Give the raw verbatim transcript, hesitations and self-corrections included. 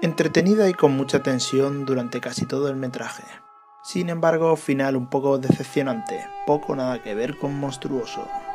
Entretenida y con mucha tensión durante casi todo el metraje. Sin embargo, final un poco decepcionante, poco o nada que ver con Monstruoso.